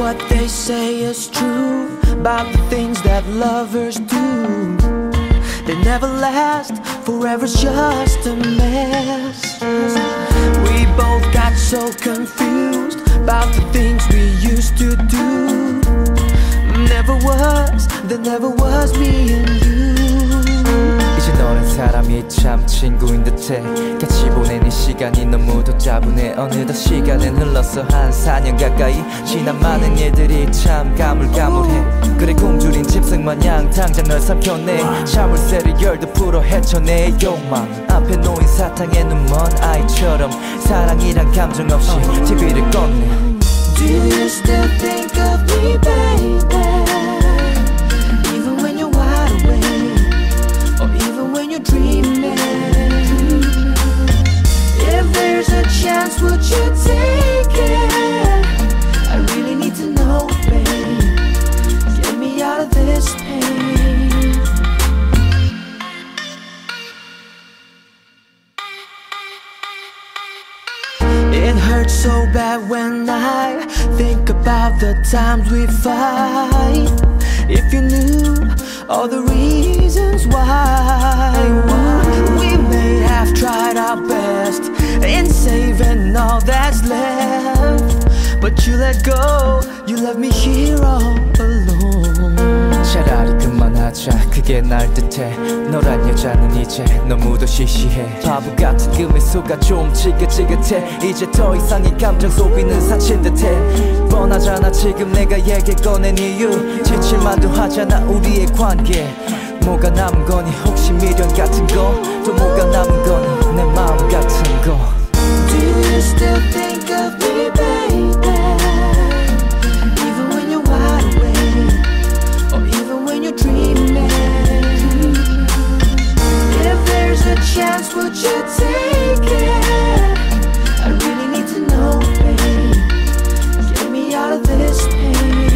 what they say is true about the things that lovers do. They never last, forever's just a mess. We both got so confused about the things we used to do. There never was me and you. 이제 너란 사람이 참 친구인 듯해. 같이 보내는 시간이 너무도 짜부네. 어느덧 시간은 흘러서 한 4년 가까이 지난 많은 일들이 참 가물가물해. 그래 굶주린 짐승마냥 당장 널 삼켜내. 자물쇠를 열도 풀어헤쳐내 욕망. 앞에놓인 사탕에 눈먼 아이처럼 사랑이란 감정 없이 TV를 껐네. Do you still think of me, baby? Even when you're wide awake, or even when you're dreaming. If there's a chance, would you take it? I really need to know, babe. Get me out of this pain. It hurts so bad when I think about the times we fight. If you knew all the reasons why, we may have tried our best in saving all that's left, but you let go, you left me here all alone. 차라리 그만하자 그게 나을 듯해. 너란 여자는 이제 너무도 시시해. 바보 같은 그 미소가 좀 지긋지긋해. 이제 더 이상의 감정 소비는 사친 듯해. 뻔하잖아 지금 내가 얘기 꺼낸 이유. 지칠만도 하잖아 우리의 관계. 뭐가 남은 거니 혹시 미련 같은 거. 또 뭐가 남은 거니 내 마음 같은 거. Do you still think of me, baby? Even when you're wide awake, or even when you're dreaming. If there's a chance, would you take it? I really need to know, babe. Get me out of this pain.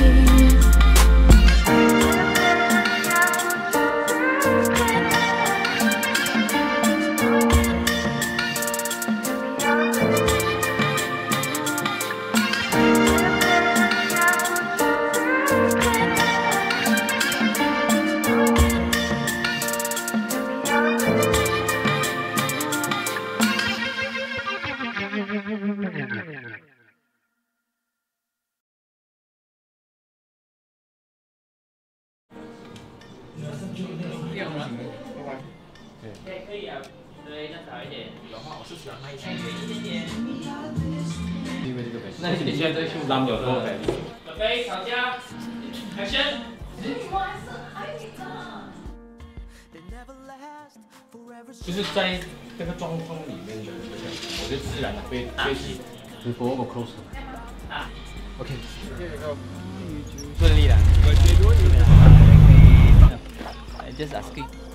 那你现在在秀男友多呗？准备吵架，开始。就是在这个状况里面的，我就自然的被洗。你给我 close。OK。顺利了。I just asking.